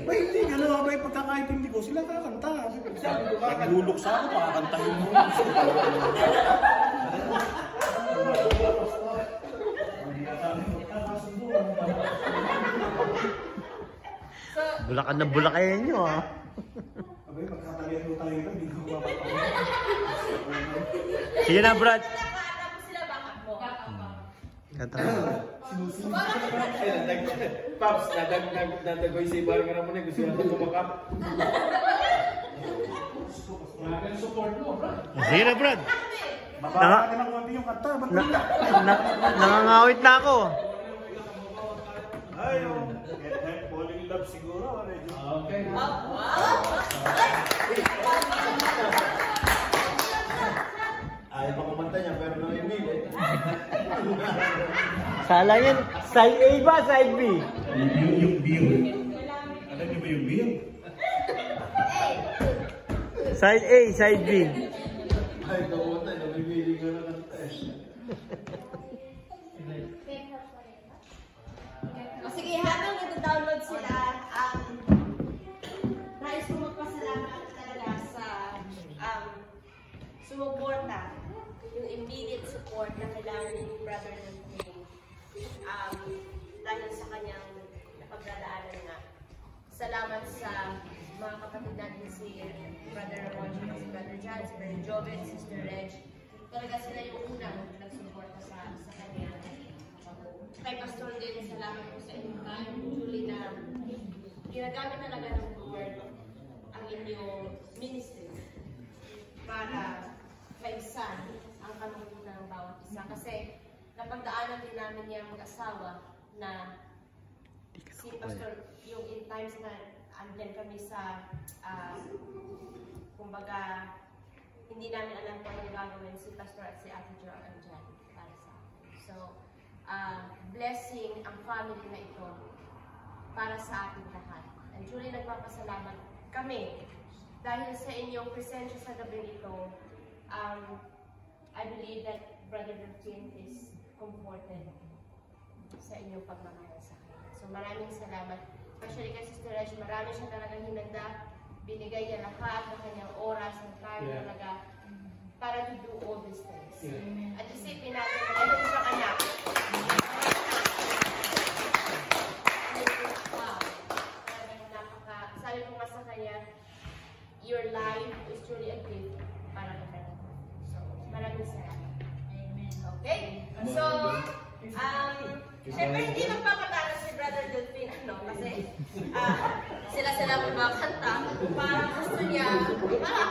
May hindi, ano, may pagkakaintindi ko, sila kakanta. Sabi ko, Nagluluksa ako, makakantahin mo. Bulakan na bulakayan nyo ah. Abay, pagkakalihan mo tayo ito, hindi ko mapapagod. Sige na, Brad. Tapos sila backup mo. Kanta. Paps, nadagoy si Ibarang naman eh. Gusto natin kumakap. Maraming support mo, Brad. Sige na, Brad. Mababa ka ng konti yung kanta. Nangangawit na ako. Ay, yung falling in love siguro. Okay. Ayaw pa kumanta niya, pero namimili. Sala yan. Side A ba? Side B? Yung beer. Alam niyo ba yung beer? Side A, side B. Ay, kumanta, namimili ka na kanta eh. Sige, habang ito-download sila, nais ko magpasalamat talaga sa sumuporta, yung immediate support na kailangan ni Brother Delphine dahil sa kanyang napagdadaanan na. Salamat sa mga kapatid natin si Brother Roger, si Brother John, si Brother Joven, Sister Reg. Talaga sila yung unang nagsuporta sa kanya. Kay Pastor din, salamat po sa inyong time, Julie, na ginagamit talaga ng Lord ang inyong ministry para kaigsan ang kamulutan ng bawat isa. Kasi napagdaanan din namin yung mag-asawa na si Pastor, yung in times na andyan kami sa, kumbaga, hindi namin alam kung anong gagawin si Pastor at si Ate Jo andyan para sa akin. So, blessing ang family na ito para sa ating lahat. And truly nagpapasalamat kami dahil sa inyong presensya sa gabi ito. I believe that Brother Delphine is comforted sa inyong pagmamahal sa akin. So maraming salamat. Especially kay Sister Reg, marami siya talagang hinanda. Binigay niya lahat ng kanyang oras ng time talaga para to do all these things. At isipin natin, ano sa kanya? Sabi ko nga sa kanya, your life is truly a gift para sa kanya. So, maraming salamat. Amen. Okay? So, syempre hindi magpapatalo si Brother Delphine, no? Kasi sila kumakanta. Parang gusto niya, parang